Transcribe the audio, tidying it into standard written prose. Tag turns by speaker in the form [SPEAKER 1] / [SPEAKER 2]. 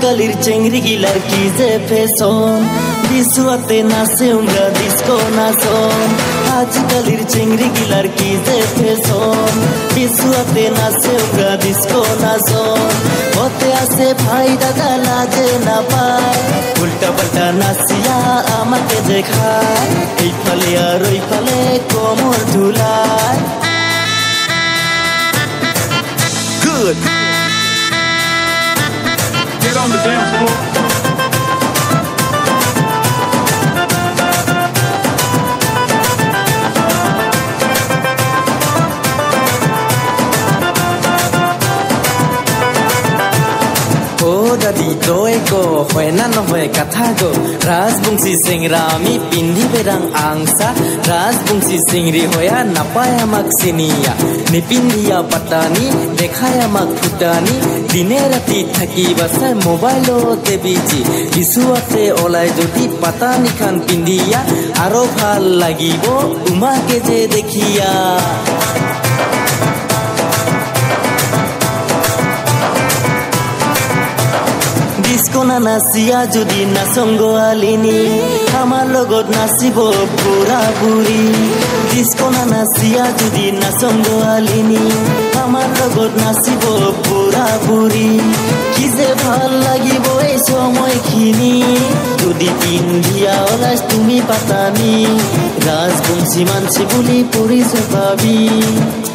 [SPEAKER 1] আজিকালিৰ চেংৰি গিলাৰ কি যে ফেশন বিছুয়াতে নাচে উমরা ডিস্কো নাচন আজিকালিৰ চেংৰি গিলাৰ কি যে ফেশন বিছুয়াতে নাচে উমরা ডিস্কো নাচন হতে আছে ভাই দাদা লাজে না পায় উল্টা পাল্টা নাচিয়া আমাকে দেখায় এইফালে আর ওইফালে কোমর ঝুলায় Good.
[SPEAKER 2] Get on the dance floor.
[SPEAKER 1] দাদি তই গো হয় না নহয় কথা গো রাজবংশী সিংরা আমি পিন্ধি বেরাং আংসা রাজবংশী সিংরি হয়া নাপায় আমাক চিনিয়া নিপিন্ধিয়া পাতানি দেখায় আমাক ফুটানি দিনে রাতি থাকি বাসায় মোবাইলতে বিজি বিছুয়াতে ওলাই যদি পাতানি খান পিন্ধিয়া আরো ভাল লাগিব তোমাকে যে দেখিয়া ডিস্কো না নাচিয়া যদি নাচংগ আলিনি আমার লগত নাচিব পুরা বুড়ি ডিস্কো না নাচিয়া যদি নাচংগ আলিনি আমার লগত নাচিব পুরা বুড়ি কি যে ভাল লাগিব এই সময়খিনি যদি পিন্ধিয়া ওলাইছ তুমি পাতানি রাজবংশী মানসি বুলি পৰিচয় পাবি